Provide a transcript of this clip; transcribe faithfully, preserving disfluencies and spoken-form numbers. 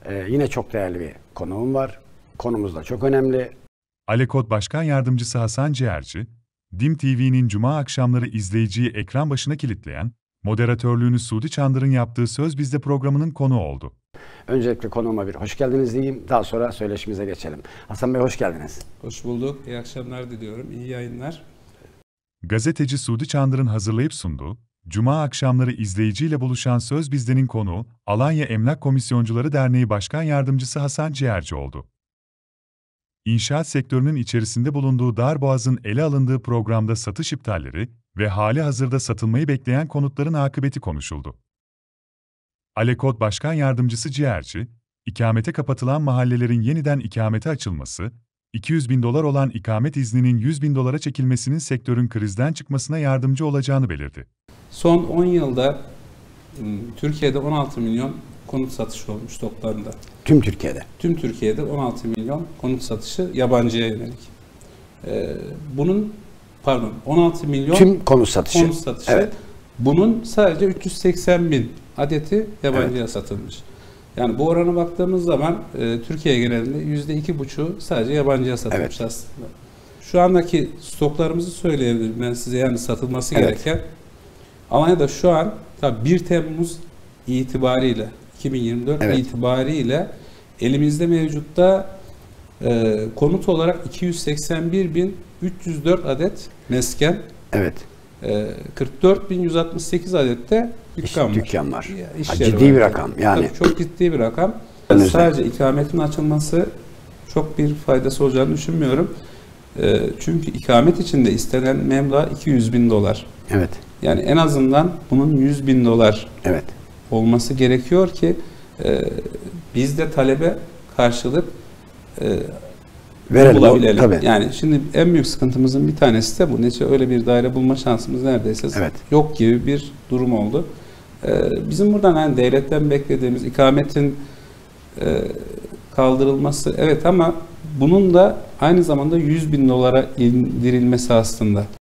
Ee, yine çok değerli bir konuğum var. Konumuz da çok önemli. Alekod Başkan Yardımcısı Hasan Ciğerci, D İ M T V'nin Cuma akşamları izleyiciyi ekran başına kilitleyen, moderatörlüğünü Suudi Çandır'ın yaptığı Söz Bizde programının konuğu oldu. Öncelikle konuğuma bir hoş geldiniz diyeyim. Daha sonra söyleşimize geçelim. Hasan Bey hoş geldiniz. Hoş bulduk. İyi akşamlar diliyorum. İyi yayınlar. Gazeteci Suudi Çandır'ın hazırlayıp sunduğu, Cuma akşamları izleyiciyle buluşan Söz Bizde'nin konuğu, Alanya Emlak Komisyoncuları Derneği Başkan Yardımcısı Hasan Ciğerci oldu. İnşaat sektörünün içerisinde bulunduğu darboğazın ele alındığı programda satış iptalleri ve hali hazırda satılmayı bekleyen konutların akıbeti konuşuldu. Alekod Başkan Yardımcısı Ciğerci, ikamete kapatılan mahallelerin yeniden ikamete açılması, iki yüz bin dolar olan ikamet izninin yüz bin dolara çekilmesinin sektörün krizden çıkmasına yardımcı olacağını belirtti. Son on yılda Türkiye'de on altı milyon konut satışı olmuş toplamda. Tüm Türkiye'de. Tüm Türkiye'de on altı milyon konut satışı yabancıya yönelik. Ee, bunun pardon on altı milyon Tüm konut satışı. Konut satışı. Evet. Bunun sadece üç yüz seksen bin adeti yabancıya Evet. satılmış. Yani bu orana baktığımız zaman e, Türkiye genelinde yüzde iki buçuğu sadece yabancıya satılmış Evet. aslında. Şu andaki stoklarımızı söyleyebilirim ben size, yani satılması Evet. gereken. Alanya'da şu an tabii bir Temmuz itibariyle iki bin yirmi dört Evet. itibariyle elimizde mevcutta e, konut olarak iki yüz seksen bir bin üç yüz dört adet mesken, Evet. e, kırk dört bin yüz altmış sekiz adet de dükkan var. Dükkan var. Ya, iş Ha, yeri ciddi var. bir rakam yani. Tabii çok ciddi bir rakam. Önünüzde. Sadece ikametin açılması çok bir faydası olacağını düşünmüyorum. E, çünkü ikamet için de istenen meblağ iki yüz bin dolar. Evet. Yani en azından bunun yüz bin dolar Evet. olması gerekiyor ki e, biz de talebe karşılık e, Verelim. bulabilelim. Tabii. Yani şimdi en büyük sıkıntımızın bir tanesi de bu. Neyse öyle bir daire bulma şansımız neredeyse Evet. yok gibi bir durum oldu. E, bizim buradan hani devletten beklediğimiz ikametin e, kaldırılması evet, ama bunun da aynı zamanda yüz bin dolara indirilmesi aslında.